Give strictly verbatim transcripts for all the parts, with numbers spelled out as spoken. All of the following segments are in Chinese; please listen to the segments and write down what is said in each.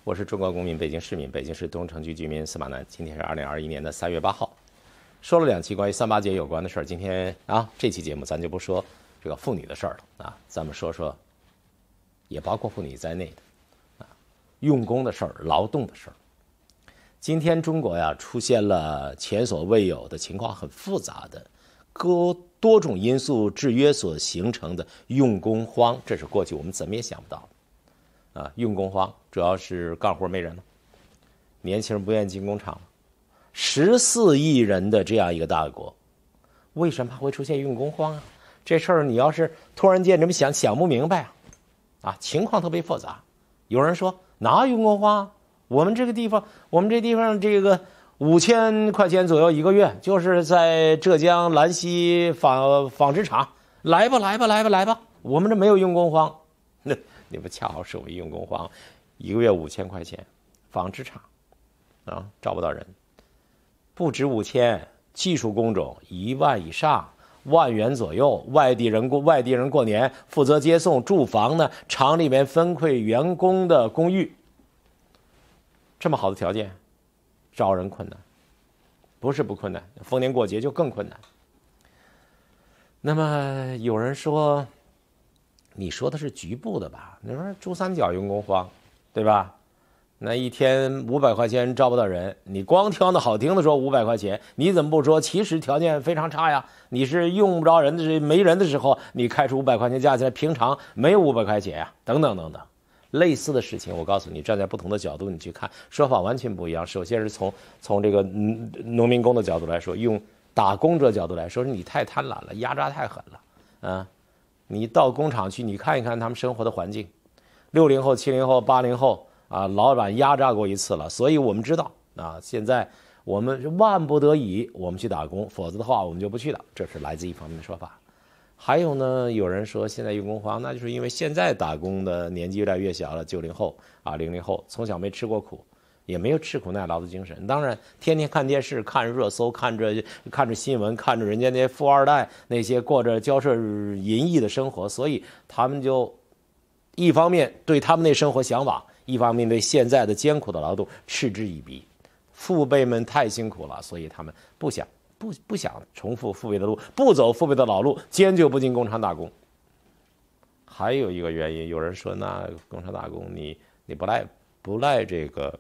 我是中国公民，北京市民，北京市东城区居民司马南。今天是二零二一年的三月八号，说了两期关于三八节有关的事儿。今天啊，这期节目咱就不说这个妇女的事儿了啊，咱们说说，也包括妇女在内的啊，用工的事儿、劳动的事儿。今天中国呀出现了前所未有的情况，很复杂的多多种因素制约所形成的用工荒，这是过去我们怎么也想不到的。啊，用工荒主要是干活没人了，年轻人不愿意进工厂了。十四亿人的这样一个大国，为什么会出现用工荒啊？这事儿你要是突然间这么想想不明白啊，啊，情况特别复杂。有人说哪有用工荒？我们这个地方，我们这地方这个五千块钱左右一个月，就是在浙江兰溪纺纺织厂，来吧来吧来吧来吧，我们这没有用工荒。那你们恰好是我们用工荒，一个月五千块钱，纺织厂啊招不到人，不止五千，技术工种一万以上，万元左右。外地人过外地人过年负责接送，住房呢厂里面分配员工的公寓。这么好的条件，招人困难，不是不困难，逢年过节就更困难。那么有人说，你说的是局部的吧？你说珠三角用工荒，对吧？那一天五百块钱招不到人，你光挑那好听的说五百块钱，你怎么不说其实条件非常差呀？你是用不着人的，没人的时候，你开出五百块钱价钱，平常没有五百块钱呀，等等等等。类似的事情，我告诉你，站在不同的角度你去看，说法完全不一样。首先是从从这个农民工的角度来说，用打工者角度来说，你太贪婪了，压榨太狠了啊！你到工厂去，你看一看他们生活的环境。六零后、七零后、八零后啊，老板压榨过一次了，所以我们知道啊，现在我们万不得已我们去打工，否则的话我们就不去了。这是来自一方面的说法。还有呢，有人说现在用工荒，那就是因为现在打工的年纪越来越小了，九零后啊、零零后，从小没吃过苦，也没有吃苦耐劳的精神。当然，天天看电视、看热搜、看着看着新闻、看着人家那些富二代那些过着骄奢淫逸的生活，所以他们就一方面对他们那生活向往，一方面对现在的艰苦的劳动嗤之以鼻。父辈们太辛苦了，所以他们不想。不不想重复父辈的路，不走父辈的老路，坚决不进工厂打工。还有一个原因，有人说，那工厂打工你你不赖不赖这个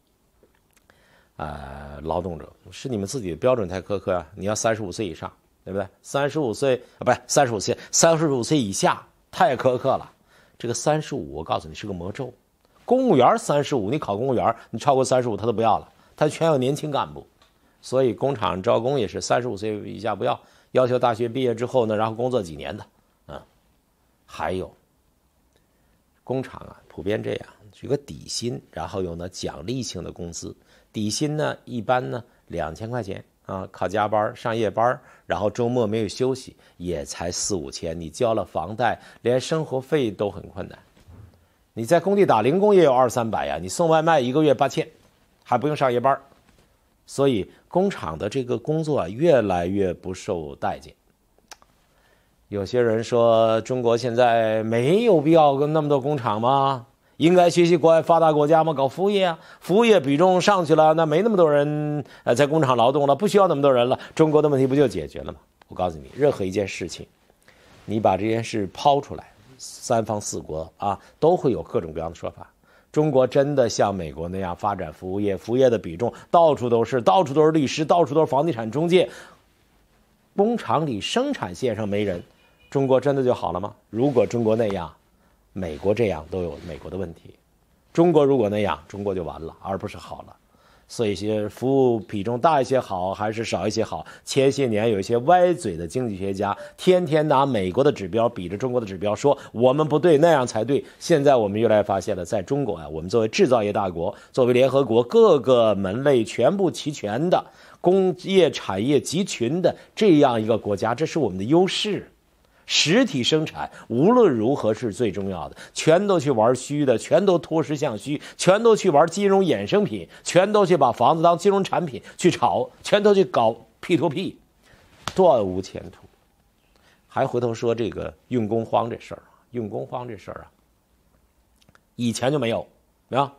呃劳动者，是你们自己的标准太苛刻啊！你要三十五岁以上，对不对？三十五岁啊，不是三十五岁，三十五岁以下太苛刻了。这个三十五，我告诉你是个魔咒。公务员三十五，你考公务员，你超过三十五他都不要了，他全有年轻干部。所以工厂招工也是三十五岁以下不要，要求大学毕业之后呢，然后工作几年的，啊，还有工厂啊，普遍这样，有个底薪，然后有呢奖励性的工资，底薪呢一般呢两千块钱啊，靠加班上夜班，然后周末没有休息，也才四五千，你交了房贷，连生活费都很困难。你在工地打零工也有二三百呀，你送外卖一个月八千，还不用上夜班。所以工厂的这个工作啊，越来越不受待见。有些人说，中国现在没有必要跟那么多工厂吗？应该学习国外发达国家吗？搞服务业啊，服务业比重上去了，那没那么多人呃在工厂劳动了，不需要那么多人了，中国的问题不就解决了吗？我告诉你，任何一件事情，你把这件事抛出来，三方四国啊都会有各种各样的说法。中国真的像美国那样发展服务业，服务业的比重到处都是，到处都是律师，到处都是房地产中介。工厂里生产线上没人，中国真的就好了吗？如果中国那样，美国这样都有美国的问题。中国如果那样，中国就完了，而不是好了。所以些服务比重大一些好还是少一些好？前些年有一些歪嘴的经济学家天天拿美国的指标比着中国的指标说我们不对，那样才对。现在我们越来越发现了，在中国啊，我们作为制造业大国，作为联合国各个门类全部齐全的工业产业集群的这样一个国家，这是我们的优势。实体生产无论如何是最重要的，全都去玩虚的，全都脱实向虚，全都去玩金融衍生品，全都去把房子当金融产品去炒，全都去搞 P to P， 断无前途。还回头说这个用工荒这事儿，用工荒这事儿啊，以前就没有，没有。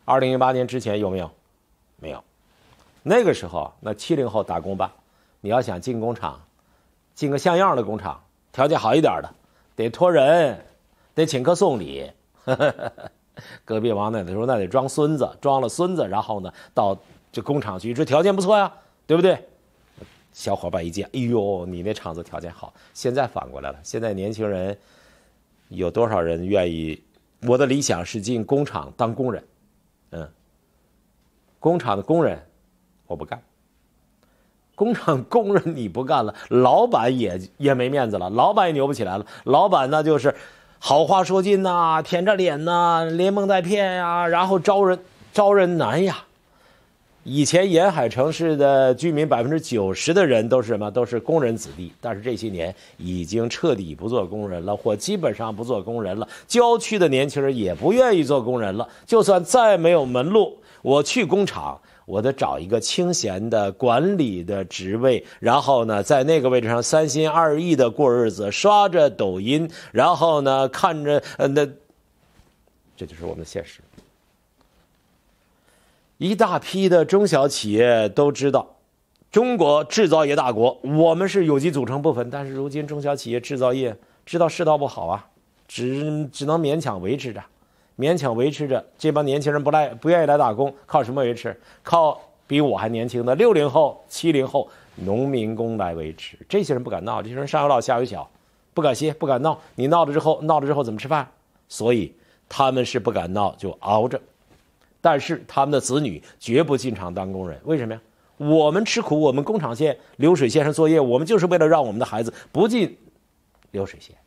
二零零八年之前有没有？没有。那个时候，那七零后打工吧，你要想进工厂，进个像样的工厂，条件好一点的，得托人，得请客送礼。隔壁王奶奶说那得装孙子，装了孙子，然后呢到这工厂去，这条件不错呀，对不对？小伙伴一见，哎呦，你那厂子条件好。现在反过来了，现在年轻人有多少人愿意？我的理想是进工厂当工人，嗯，工厂的工人我不干。工厂工人你不干了，老板也也没面子了，老板也牛不起来了。老板那就是好话说尽呐、啊，舔着脸呐、啊，连蒙带骗呀、啊，然后招人招人难呀。以前沿海城市的居民百分之九十的人都是什么？都是工人子弟。但是这些年已经彻底不做工人了，或基本上不做工人了。郊区的年轻人也不愿意做工人了。就算再没有门路，我去工厂，我得找一个清闲的管理的职位，然后呢，在那个位置上三心二意的过日子，刷着抖音，然后呢，看着呃那，这就是我们的现实。一大批的中小企业都知道，中国制造业大国，我们是有机组成部分。但是如今中小企业制造业知道世道不好啊，只只能勉强维持着，勉强维持着。这帮年轻人不来不愿意来打工，靠什么维持？靠比我还年轻的六零后、七零后农民工来维持。这些人不敢闹，这些人上有老下有小，不敢歇，不敢闹。你闹了之后，闹了之后怎么吃饭？所以他们是不敢闹，就熬着。但是他们的子女绝不进厂当工人，为什么呀？我们吃苦，我们工厂线流水线上作业，我们就是为了让我们的孩子不进流水线。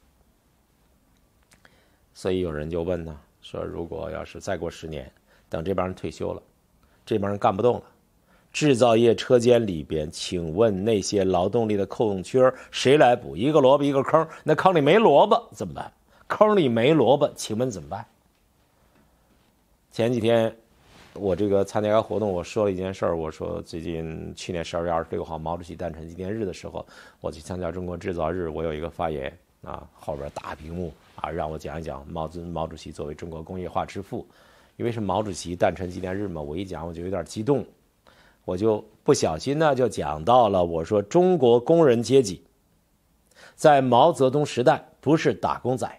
所以有人就问呢，说如果要是再过十年，等这帮人退休了，这帮人干不动了，制造业车间里边，请问那些劳动力的空缺谁来补？一个萝卜一个坑，那坑里没萝卜怎么办？坑里没萝卜，请问怎么办？前几天我这个参加个活动，我说了一件事儿，我说最近去年十二月二十六号毛主席诞辰纪念日的时候，我去参加中国制造日，我有一个发言啊，后边大屏幕啊，让我讲一讲毛主毛主席作为中国工业化之父。因为是毛主席诞辰纪念日嘛，我一讲我就有点激动，我就不小心呢就讲到了，我说中国工人阶级在毛泽东时代不是打工仔。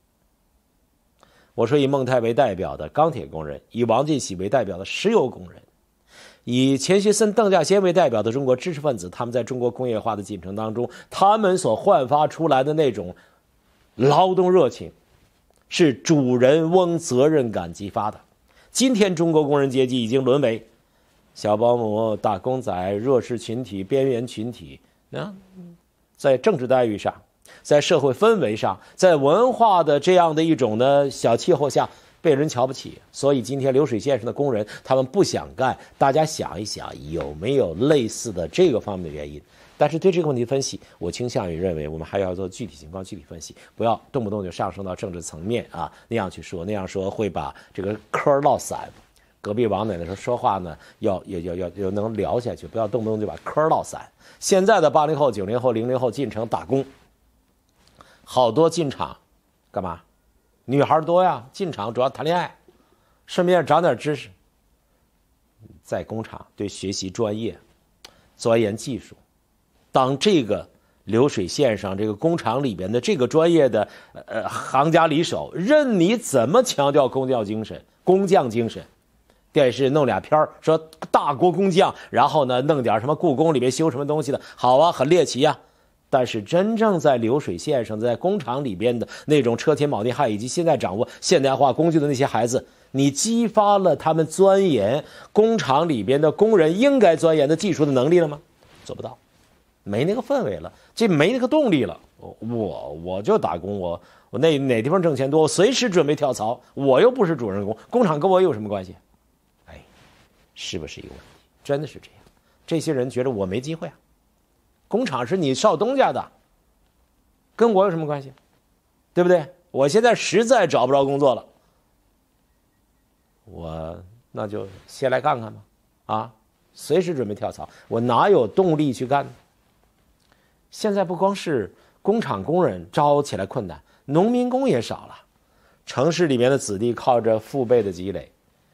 我说以孟泰为代表的钢铁工人，以王进喜为代表的石油工人，以钱学森、邓稼先为代表的中国知识分子，他们在中国工业化的进程当中，他们所焕发出来的那种劳动热情，是主人翁责任感激发的。今天中国工人阶级已经沦为小保姆、打工仔、弱势群体、边缘群体啊，在政治待遇上，在社会氛围上，在文化的这样的一种呢小气候下被人瞧不起。所以今天流水线上的工人他们不想干，大家想一想有没有类似的这个方面的原因。但是对这个问题分析，我倾向于认为我们还要做具体情况具体分析，不要动不动就上升到政治层面啊，那样去说，那样说会把这个嗑落散。隔壁王奶奶说说话呢要要要要要能聊下去，不要动不动就把嗑落散。现在的八零后、九零后、零零后进城打工，好多进厂干嘛？女孩多呀，进厂主要谈恋爱，顺便长点知识。在工厂对学习专业、钻研技术，当这个流水线上这个工厂里边的这个专业的呃行家里手，任你怎么强调工匠精神、工匠精神。电视弄俩片儿说大国工匠，然后呢弄点什么故宫里边修什么东西的，好啊，很猎奇呀、啊。但是真正在流水线上，在工厂里边的那种车田铆钉焊，以及现在掌握现代化工具的那些孩子，你激发了他们钻研工厂里边的工人应该钻研的技术的能力了吗？做不到，没那个氛围了，这没那个动力了。我我就打工，我我那哪地方挣钱多，我随时准备跳槽，我又不是主人公，工厂跟我有什么关系？哎，是不是一个问题？真的是这样。这些人觉得我没机会啊。工厂是你少东家的，跟我有什么关系？对不对？我现在实在找不着工作了，我那就先来干看吧，啊，随时准备跳槽，我哪有动力去干呢？现在不光是工厂工人招起来困难，农民工也少了。城市里面的子弟靠着父辈的积累，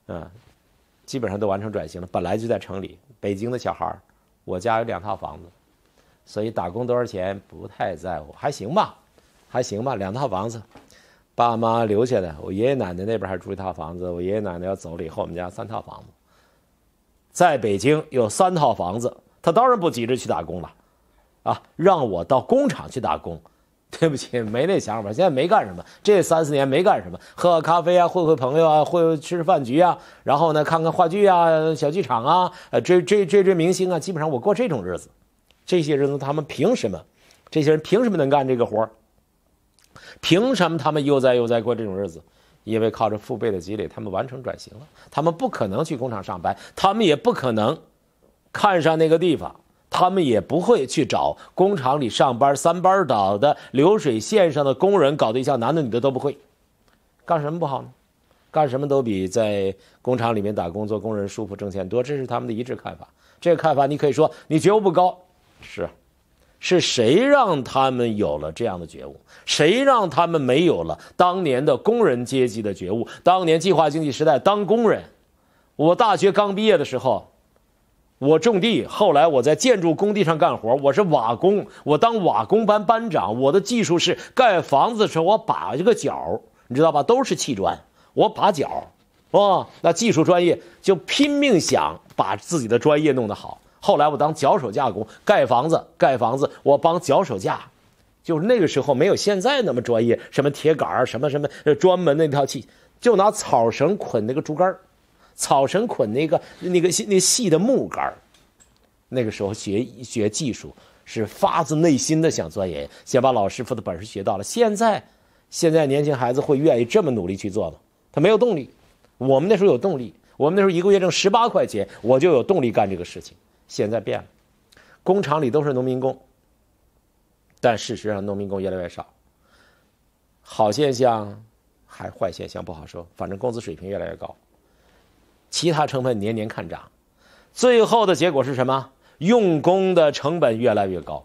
嗯，基本上都完成转型了。本来就在城里，北京的小孩，我家有两套房子，所以打工多少钱不太在乎，还行吧，还行吧，两套房子，爸妈留下的。我爷爷奶奶那边还住一套房子，我爷爷奶奶要走了以后，我们家三套房子。在北京有三套房子，他当然不急着去打工了，啊，让我到工厂去打工。对不起，没那想法，现在没干什么，这三四年没干什么，喝喝咖啡啊，会会朋友啊，会吃吃饭局啊，然后呢看看话剧啊，小剧场啊，呃追追追追明星啊，基本上我过这种日子。这些人他们凭什么？这些人凭什么能干这个活？凭什么他们悠哉悠哉过这种日子？因为靠着父辈的积累，他们完成转型了，他们不可能去工厂上班，他们也不可能看上那个地方。他们也不会去找工厂里上班三班倒的流水线上的工人搞对象，男的女的都不会。干什么不好呢？干什么都比在工厂里面打工做工人舒服挣钱多，这是他们的一致看法。这个看法你可以说你觉悟不高，是是谁让他们有了这样的觉悟？谁让他们没有了当年的工人阶级的觉悟？当年计划经济时代当工人，我大学刚毕业的时候，我种地，后来我在建筑工地上干活，我是瓦工，我当瓦工班班长，我的技术是盖房子的时候我把这个角，你知道吧，都是砌砖，我把角，哦，那技术专业就拼命想把自己的专业弄得好。后来我当脚手架工，盖房子盖房子我帮脚手架，就是那个时候没有现在那么专业，什么铁杆什么什么专门那套器，就拿草绳捆那个竹竿，草绳捆那个那个那细的木杆。那个时候学学技术是发自内心的想钻研，先把老师傅的本事学到了。现在现在年轻孩子会愿意这么努力去做吗？他没有动力。我们那时候有动力，我们那时候一个月挣十八块钱，我就有动力干这个事情。现在变了，工厂里都是农民工，但事实上农民工越来越少。好现象还坏现象不好说，反正工资水平越来越高，其他成本年年看涨，最后的结果是什么？用工的成本越来越高。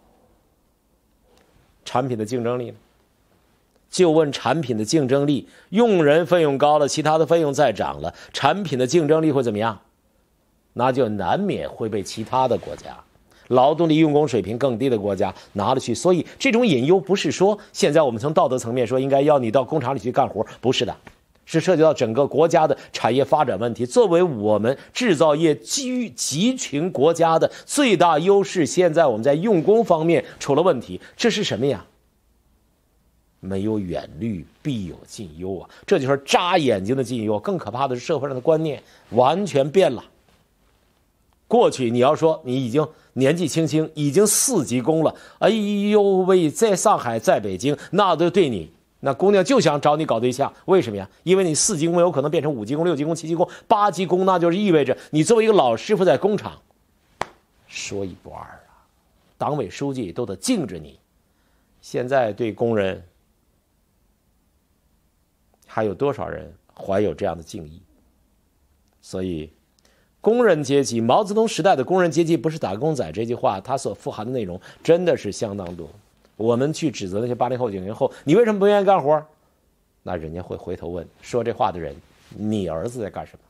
产品的竞争力呢？就问产品的竞争力，用人费用高了，其他的费用再涨了，产品的竞争力会怎么样？那就难免会被其他的国家劳动力用工水平更低的国家拿了去。所以这种隐忧不是说现在我们从道德层面说应该要你到工厂里去干活，不是的，是涉及到整个国家的产业发展问题。作为我们制造业集集群国家的最大优势，现在我们在用工方面出了问题，这是什么呀？没有远虑必有近忧啊，这就是扎眼睛的近忧。更可怕的是社会上的观念完全变了。过去你要说你已经年纪轻轻已经四级工了，哎呦喂，在上海在北京那都对你，那姑娘就想找你搞对象。为什么呀？因为你四级工有可能变成五级工、六级工、七级工、八级工，那就是意味着你作为一个老师傅在工厂说一不二啊，党委书记都得敬着你。现在对工人还有多少人怀有这样的敬意？所以工人阶级，毛泽东时代的工人阶级不是打工仔，这句话它所富含的内容真的是相当多。我们去指责那些八零后九零后，你为什么不愿意干活？那人家会回头问说这话的人，你儿子在干什么？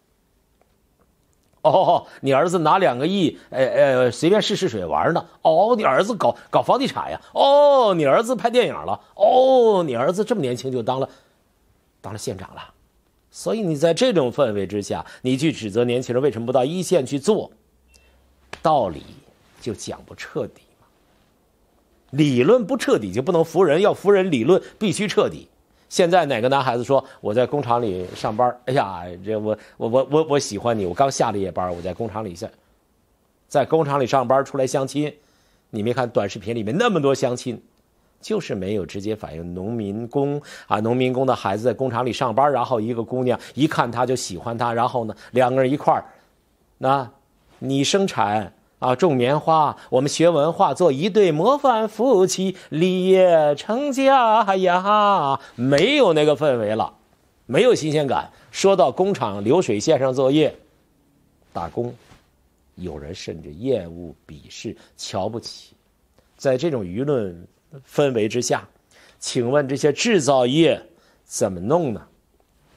哦，你儿子拿两个亿，呃呃，随便试试水玩呢。哦，你儿子搞搞房地产呀。哦，你儿子拍电影了。哦，你儿子这么年轻就当了当了县长了。所以你在这种氛围之下，你去指责年轻人为什么不到一线去做，道理就讲不彻底嘛。理论不彻底就不能服人，要服人理论必须彻底。现在哪个男孩子说我在工厂里上班，哎呀，这我我我我我喜欢你，我刚下了夜班，我在工厂里在在工厂里上班出来相亲，你没看短视频里面那么多相亲，就是没有直接反映农民工啊，农民工的孩子在工厂里上班，然后一个姑娘一看他就喜欢他，然后呢两个人一块儿，那你生产啊种棉花，我们学文化，做一对模范夫妻，立业成家呀，没有那个氛围了，没有新鲜感。说到工厂流水线上作业打工，有人甚至厌恶、鄙视、瞧不起。在这种舆论氛围之下，请问这些制造业怎么弄呢？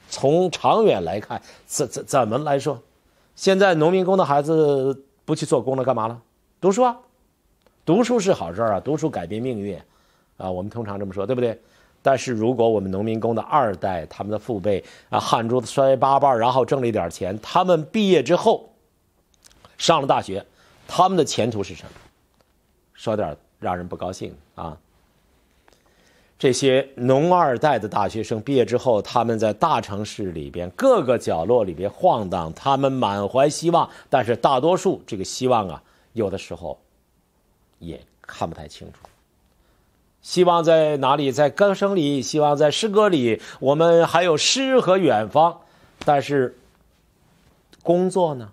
从长远来看，怎怎怎么来说？现在农民工的孩子不去做工了，干嘛了？读书啊，读书是好事啊，读书改变命运啊，我们通常这么说，对不对？但是如果我们农民工的二代，他们的父辈啊，汗珠子摔八瓣，然后挣了一点钱，他们毕业之后上了大学，他们的前途是什么？说点让人不高兴啊。这些农二代的大学生毕业之后，他们在大城市里边各个角落里边晃荡，他们满怀希望，但是大多数这个希望啊，有的时候也看不太清楚。希望在哪里？在歌声里，希望在诗歌里，我们还有诗和远方，但是工作呢？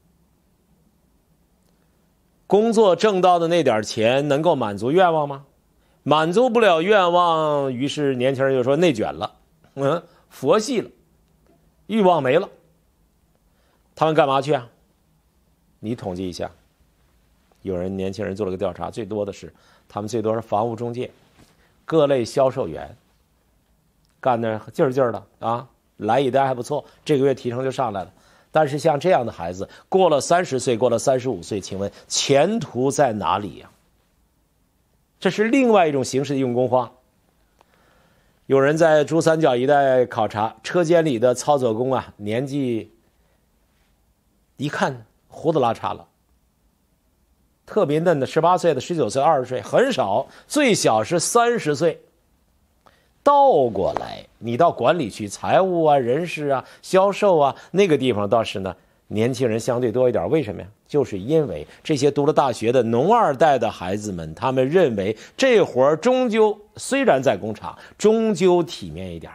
工作挣到的那点钱能够满足愿望吗？满足不了愿望，于是年轻人就说内卷了，嗯，佛系了，欲望没了。他们干嘛去啊？你统计一下，有人年轻人做了个调查，最多的是他们最多是房屋中介、各类销售员，干得劲儿劲儿的啊，来一单还不错，这个月提成就上来了。但是像这样的孩子，过了三十岁，过了三十五岁，请问前途在哪里呀？这是另外一种形式的用工荒。有人在珠三角一带考察，车间里的操作工啊，年纪一看胡子拉碴了，特别嫩的十八岁的、十九岁、二十岁很少，最小是三十岁。倒过来，你到管理区、财务啊、人事啊、销售啊那个地方倒是呢，年轻人相对多一点。为什么呀？就是因为这些读了大学的农二代的孩子们，他们认为这活儿终究虽然在工厂，终究体面一点。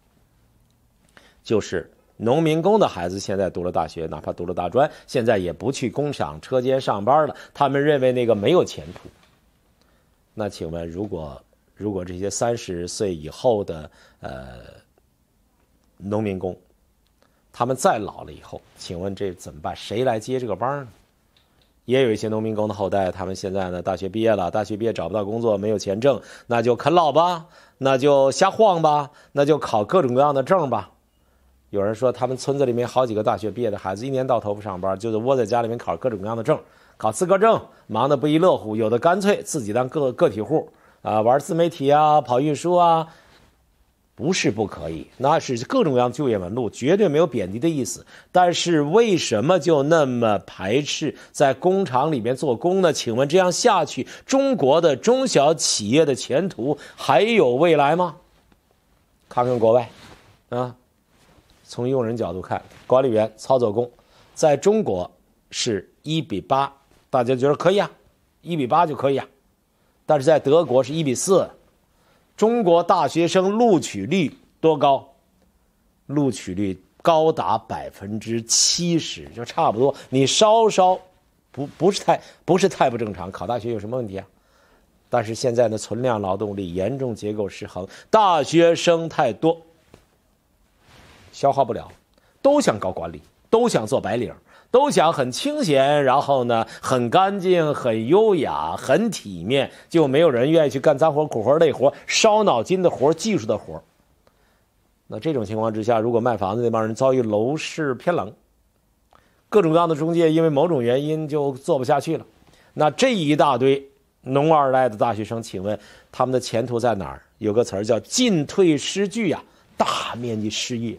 就是农民工的孩子现在读了大学，哪怕读了大专，现在也不去工厂车间上班了，他们认为那个没有前途。那请问，如果如果这些三十岁以后的呃农民工，他们再老了以后，请问这怎么办？谁来接这个班呢？也有一些农民工的后代，他们现在呢大学毕业了，大学毕业找不到工作，没有钱挣，那就啃老吧，那就瞎晃吧，那就考各种各样的证吧。有人说他们村子里面好几个大学毕业的孩子，一年到头不上班，就是窝在家里面考各种各样的证，考资格证，忙得不亦乐乎。有的干脆自己当个个体户啊，玩自媒体啊，跑运输啊，不是不可以，那是各种各样就业门路，绝对没有贬低的意思。但是为什么就那么排斥在工厂里面做工呢？请问这样下去，中国的中小企业的前途还有未来吗？看看国外啊，从用人角度看，管理员、操作工在中国是一比八，大家觉得可以啊，一比八就可以啊。但是在德国是一比四。中国大学生录取率多高？录取率高达百分之七十，就差不多。你稍稍不不是太不是太不正常，考大学有什么问题啊？但是现在的存量劳动力严重结构失衡，大学生太多，消化不了，都想搞管理，都想做白领，都想很清闲，然后呢很干净、很优雅、很体面，就没有人愿意去干脏活、苦活、累活、烧脑筋的活、技术的活。那这种情况之下，如果卖房子那帮人遭遇楼市偏冷，各种各样的中介因为某种原因就做不下去了，那这一大堆农二代的大学生，请问他们的前途在哪儿？有个词儿叫进退失据呀、啊，大面积失业。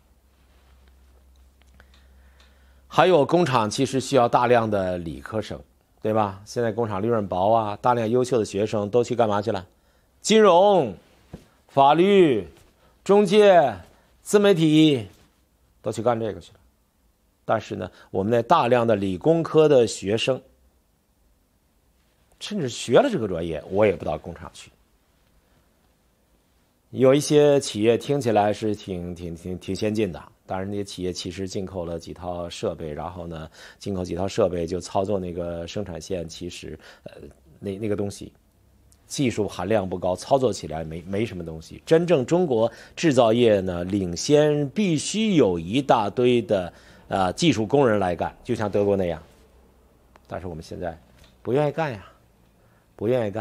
还有工厂其实需要大量的理科生，对吧？现在工厂利润薄啊，大量优秀的学生都去干嘛去了？金融、法律、中介、自媒体，都去干这个去了。但是呢，我们那大量的理工科的学生，甚至学了这个专业，我也不到工厂去。有一些企业听起来是挺挺挺挺先进的，当然那些企业其实进口了几套设备，然后呢进口几套设备就操作那个生产线，其实呃那那个东西技术含量不高，操作起来没没什么东西。真正中国制造业呢领先，必须有一大堆的呃技术工人来干，就像德国那样。但是我们现在不愿意干呀，不愿意干。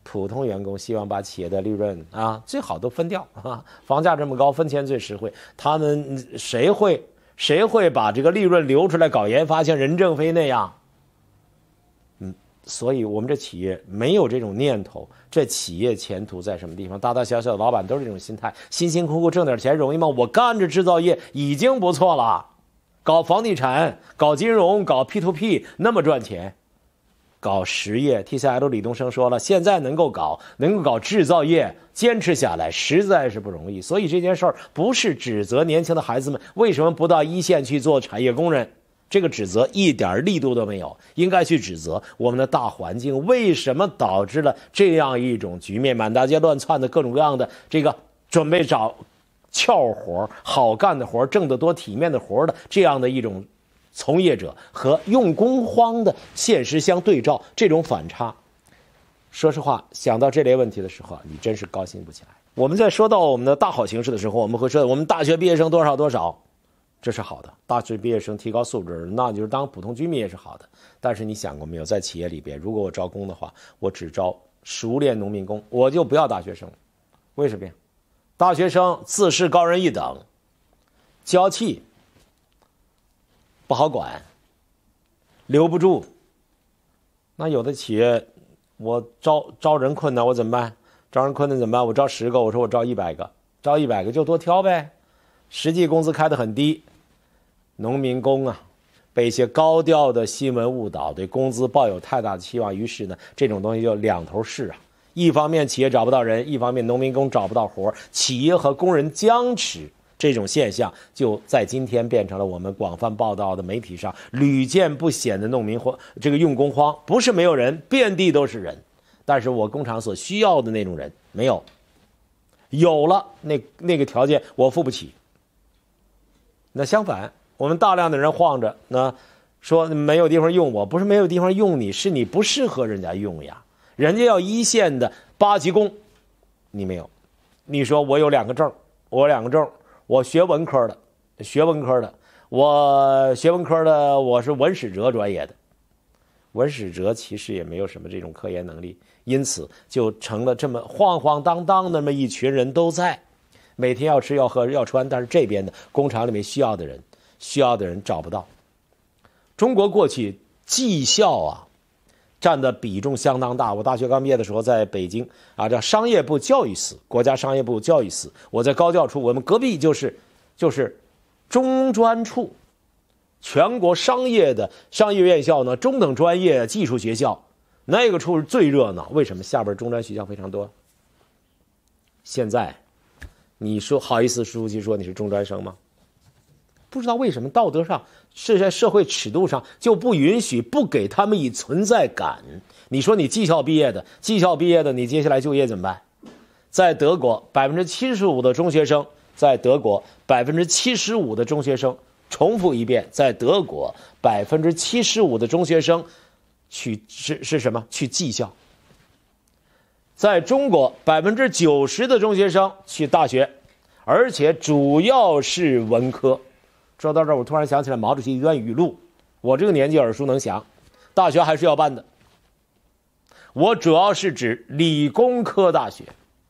普通员工希望把企业的利润啊最好都分掉啊，房价这么高，分钱最实惠。他们谁会谁会把这个利润留出来搞研发，像任正非那样？嗯，所以我们这企业没有这种念头，这企业前途在什么地方？大大小小的老板都是这种心态，辛辛苦苦挣点钱容易吗？我干着制造业已经不错了，搞房地产、搞金融、搞 P to P 那么赚钱。搞实业 ，T C L 李东生说了，现在能够搞，能够搞制造业，坚持下来实在是不容易。所以这件事儿不是指责年轻的孩子们为什么不到一线去做产业工人，这个指责一点力度都没有，应该去指责我们的大环境为什么导致了这样一种局面，满大街乱窜的各种各样的这个准备找俏活、好干的活、挣得多、体面的活的这样的一种。从业者和用工荒的现实相对照，这种反差，说实话，想到这类问题的时候，你真是高兴不起来。我们在说到我们的大好形势的时候，我们会说我们大学毕业生多少多少，这是好的，大学毕业生提高素质，那就是当普通居民也是好的。但是你想过没有，在企业里边，如果我招工的话，我只招熟练农民工，我就不要大学生。为什么呀？大学生自视高人一等，娇气。不好管，留不住。那有的企业，我招招人困难，我怎么办？招人困难怎么办？我招十个，我说我招一百个，招一百个就多挑呗。实际工资开得很低，农民工啊，被一些高调的新闻误导，对工资抱有太大的期望，于是呢，这种东西就两头试啊。一方面企业找不到人，一方面农民工找不到活，企业和工人僵持。这种现象就在今天变成了我们广泛报道的媒体上屡见不鲜的农民荒，这个用工荒，不是没有人，遍地都是人，但是我工厂所需要的那种人没有，有了那那个条件我付不起。那相反，我们大量的人晃着，那说没有地方用我，不是没有地方用你，是你不适合人家用呀，人家要一线的八级工，你没有，你说我有两个证，我有两个证。我学文科的，学文科的，我学文科的，我是文史哲专业的，文史哲其实也没有什么这种科研能力，因此就成了这么晃晃荡荡那么一群人都在，每天要吃要喝要穿，但是这边的工厂里面需要的人，需要的人找不到。中国过去技校啊，占的比重相当大。我大学刚毕业的时候，在北京啊，叫商业部教育司，国家商业部教育司。我在高教处，我们隔壁就是就是中专处，全国商业的商业院校呢，中等专业技术学校，那个处是最热闹。为什么？下边中专学校非常多。现在，你说好意思书记说你是中专生吗？不知道为什么道德上是在社会尺度上就不允许，不给他们以存在感。你说你技校毕业的，技校毕业的，你接下来就业怎么办？在德国，百分之七十五的中学生，在德国百分之七十五的中学生，重复一遍，在德国百分之七十五的中学生去是是什么？去技校。在中国，百分之九十的中学生去大学，而且主要是文科。说到这儿，我突然想起来毛主席一段语录，我这个年纪耳熟能详，大学还是要办的。我主要是指理工科大学，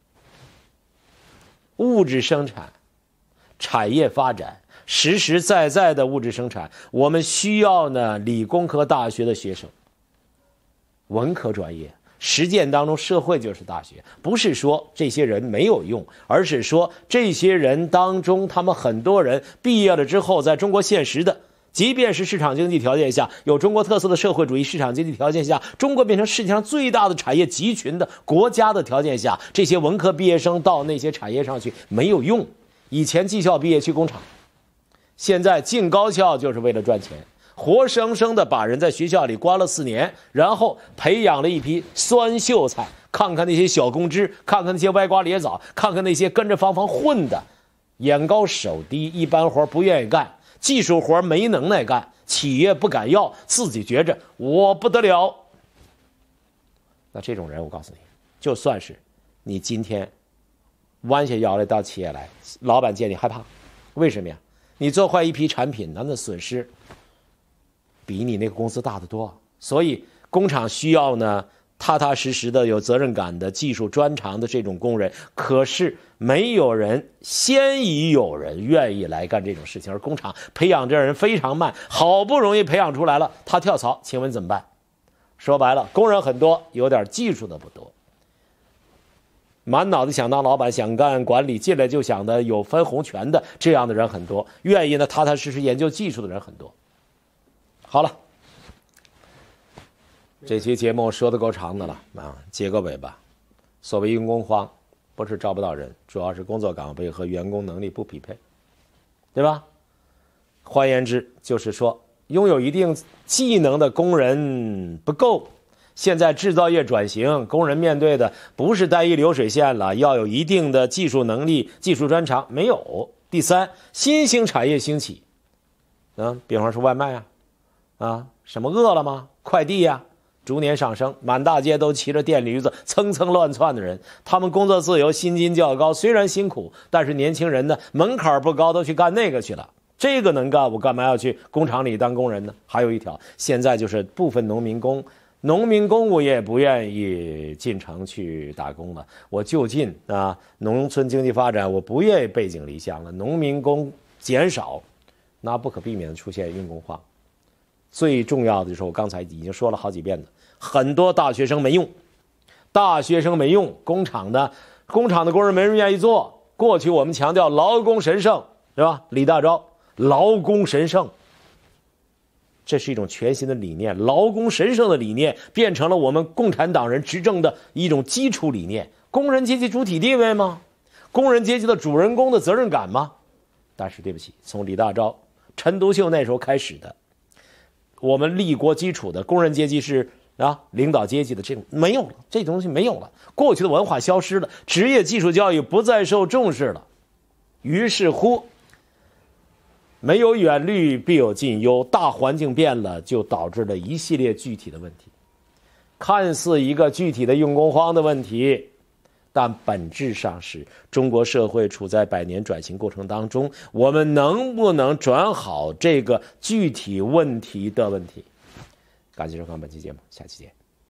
物质生产、产业发展，实实在在的物质生产，我们需要呢理工科大学的学生。文科专业实践当中，社会就是大学，不是说这些人没有用，而是说这些人当中，他们很多人毕业了之后，在中国现实的，即便是市场经济条件下，有中国特色的社会主义市场经济条件下，中国变成世界上最大的产业集群的国家的条件下，这些文科毕业生到那些产业上去没有用。以前技校毕业去工厂，现在进高校就是为了赚钱。活生生的把人在学校里关了四年，然后培养了一批酸秀才，看看那些小公知，看看那些歪瓜裂枣，看看那些跟着芳芳混的，眼高手低，一般活不愿意干，技术活没能耐干，企业不敢要，自己觉着我不得了。那这种人，我告诉你，就算是你今天弯下腰来到企业来，老板见你害怕，为什么呀？你做坏一批产品，那那损失比你那个公司大得多，所以工厂需要呢踏踏实实的、有责任感的、技术专长的这种工人，可是没有人，先已有人愿意来干这种事情，而工厂培养这人非常慢，好不容易培养出来了，他跳槽，请问怎么办？说白了，工人很多，有点技术的不多。满脑子想当老板，想干管理，进来就想的有分红权的这样的人很多，愿意呢踏踏实实研究技术的人很多。好了。这期节目说的够长的了啊，结个尾吧。所谓用工荒，不是招不到人，主要是工作岗位和员工能力不匹配，对吧？换言之，就是说拥有一定技能的工人不够。现在制造业转型，工人面对的不是单一流水线了，要有一定的技术能力、技术专长，没有。第三，新兴产业兴起，嗯，比方说外卖啊，啊，什么饿了么、快递呀、啊。逐年上升，满大街都骑着电驴子蹭蹭乱窜的人，他们工作自由，薪金较高，虽然辛苦，但是年轻人呢门槛不高，都去干那个去了。这个能干，我干嘛要去工厂里当工人呢？还有一条，现在就是部分农民工，农民工我也不愿意进城去打工了，我就近啊，农村经济发展，我不愿意背井离乡了。农民工减少，那不可避免的出现用工荒。最重要的就是我刚才已经说了好几遍的，很多大学生没用，大学生没用，工厂的工厂的工人没人愿意做。过去我们强调劳工神圣，对吧？李大钊，劳工神圣，这是一种全新的理念，劳工神圣的理念变成了我们共产党人执政的一种基础理念。工人阶级主体地位吗？工人阶级的主人公的责任感吗？但是对不起，从李大钊、陈独秀那时候开始的。我们立国基础的工人阶级是啊，领导阶级的这种没有了，这东西没有了，过去的文化消失了，职业技术教育不再受重视了。于是乎，没有远虑必有近忧，大环境变了，就导致了一系列具体的问题。看似一个具体的用工荒的问题，但本质上是中国社会处在百年转型过程当中，我们能不能转好这个具体问题的问题？感谢收看本期节目，下期见。